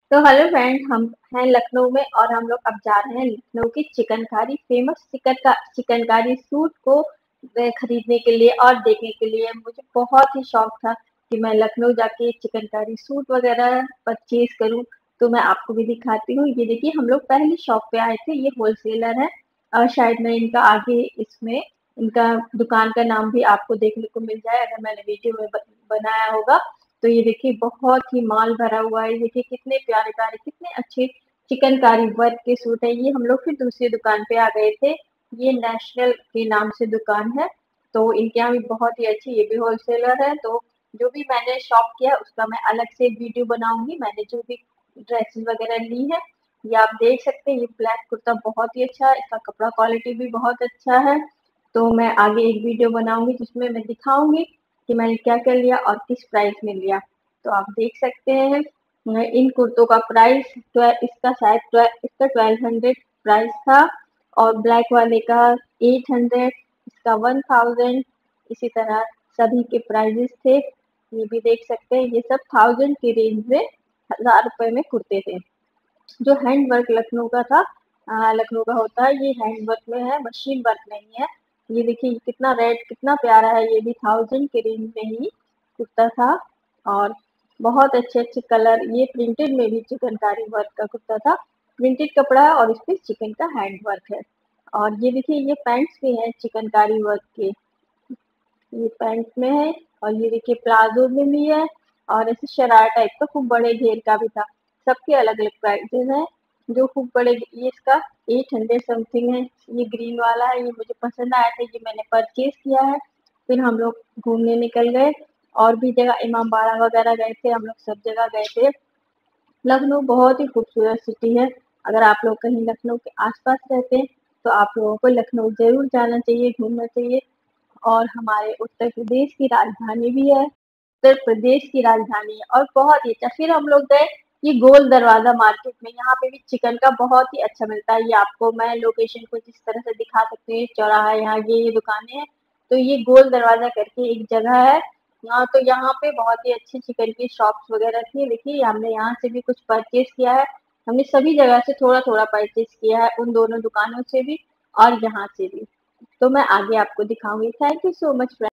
तो hello friend, हम हैं लखनऊ में और हम लोग अब जा रहे हैं लखनऊ की चिकनकारी फेमस चिकनकारी सूट को खरीदने के लिए और देखने के लिए। मुझे बहुत ही शौक था कि मैं लखनऊ जाके चिकनकारी सूट वगैरह परचेज करूं। तो मैं आपको भी दिखाती हूँ। ये देखिए, हम लोग पहली शॉप पे आए थे। ये होलसेलर है और शायद मैं इनका आगे इसमें इनका दुकान का नाम भी आपको देखने को मिल जाए अगर मैंने वीडियो में बनाया होगा। तो ये देखिए, बहुत ही माल भरा हुआ है। देखिए कितने प्यारे प्यारे, कितने अच्छे चिकनकारी वर्क के सूट है। ये हम लोग फिर दूसरी दुकान पे आ गए थे। ये नेशनल के नाम से दुकान है। तो इनके यहाँ भी बहुत ही अच्छी, ये भी होलसेलर है। तो जो भी मैंने शॉप किया उसका मैं अलग से वीडियो बनाऊंगी। मैंने जो भी ड्रेसेस वगैरह ली है, ये आप देख सकते हैं। ये ब्लैक कुर्ता बहुत ही अच्छा है, इसका कपड़ा क्वालिटी भी बहुत अच्छा है। तो मैं आगे एक वीडियो बनाऊंगी जिसमें मैं दिखाऊंगी कि मैंने क्या क्या लिया और किस प्राइस में लिया। तो आप देख सकते हैं इन कुर्तों का प्राइस इसका शायद इसका 1200 प्राइस था और ब्लैक वाले का 800, इसका 1000। इसी तरह सभी के प्राइजेस थे। ये भी देख सकते हैं, ये सब 1000 की रेंज में, 1000 रुपए में कुर्ते थे। जो हैंड वर्क लखनऊ का था, लखनऊ का होता है, ये हैंड वर्क में है, मशीन वर्क नहीं है। ये देखिए कितना रेड, कितना प्यारा है। ये भी 1000 के रेंज में ही कुर्ता था और बहुत अच्छे अच्छे कलर। ये प्रिंटेड में भी चिकनकारी वर्क का कुर्ता था। प्रिंटेड कपड़ा है और इस पे चिकन का हैंड वर्क है। और ये देखिए, ये पैंट्स भी है चिकनकारी वर्क के। ये पैंट्स में है और ये देखिए प्लाजो में भी है और ऐसे शरारा टाइप का खूब बड़े घेर का भी था। सबके अलग अलग प्राइसेस हैं। जो खूब बड़े, ये इसका 800 समथिंग है। ये ग्रीन वाला है, ये मुझे पसंद आया था, ये मैंने परचेज किया है। फिर हम लोग घूमने निकल गए और भी जगह, इमाम बाड़ा वगैरह गए थे हम लोग, सब जगह गए थे। लखनऊ बहुत ही खूबसूरत सिटी है। अगर आप लोग कहीं लखनऊ के आसपास रहते हैं तो आप लोगों को लखनऊ जरूर जाना चाहिए, घूमना चाहिए। और हमारे उत्तर प्रदेश की राजधानी भी है, उत्तर प्रदेश की राजधानी है और बहुत ही अच्छा। फिर हम लोग गए ये गोल दरवाजा मार्केट में, यहाँ पे भी चिकन का बहुत ही अच्छा मिलता है। ये आपको मैं लोकेशन को जिस तरह से दिखा सकती हूँ, चौराहा यहाँ ये दुकानें हैं। तो ये गोल दरवाजा करके एक जगह है। तो यहाँ पे बहुत ही अच्छी चिकन की शॉप्स वगैरह थी। देखिए हमने यहाँ से भी कुछ परचेज किया है। हमने सभी जगह से थोड़ा थोड़ा परचेज किया है, उन दोनों दुकानों से भी और यहाँ से भी। तो मैं आगे आपको दिखाऊंगी। Thank you so much.